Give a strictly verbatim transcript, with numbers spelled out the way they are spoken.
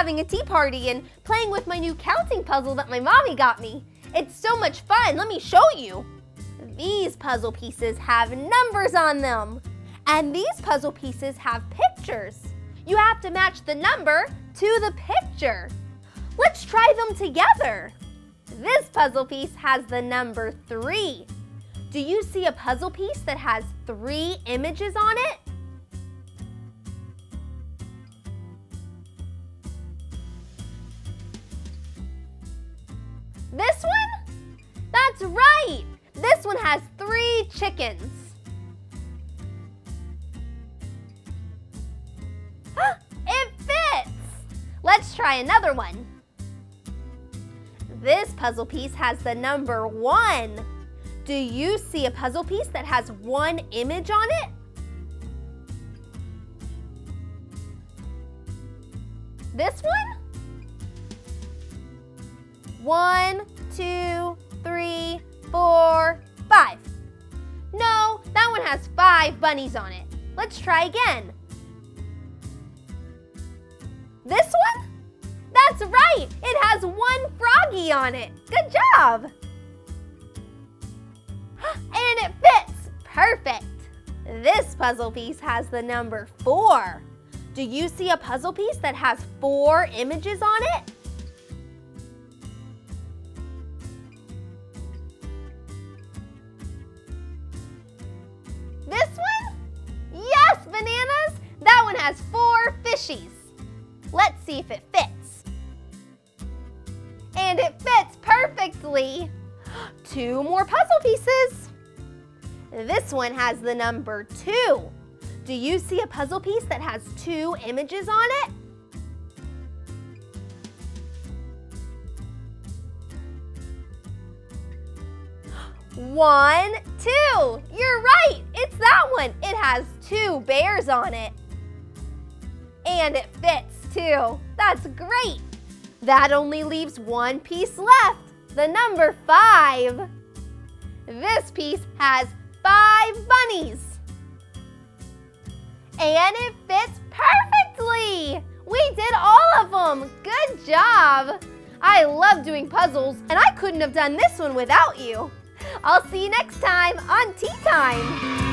having a tea party and playing with my new counting puzzle that my mommy got me. It's so much fun. Let me show you. These puzzle pieces have numbers on them. And these puzzle pieces have pictures. You have to match the number to the picture. Let's try them together. This puzzle piece has the number three. Do you see a puzzle piece that has three images on it? This one? That's right! This one has three chickens. It fits! Let's try another one. This puzzle piece has the number one. Do you see a puzzle piece that has one image on it? This one? One, two, three, four, five. No, that one has five bunnies on it. Let's try again. This one? That's right, it has one froggy on it. Good job. And it fits, perfect. This puzzle piece has the number four. Do you see a puzzle piece that has four images on it? This one? Yes, bananas! That one has four fishies. Let's see if it fits. And it fits perfectly. Two more puzzle pieces. This one has the number two. Do you see a puzzle piece that has two images on it? One, two. You're right. It's that one. It has two bears on it. And it fits too. That's great. That only leaves one piece left, the number five. This piece has five bunnies. And it fits perfectly. We did all of them. Good job. I love doing puzzles, and I couldn't have done this one without you. I'll see you next time on Tea Time.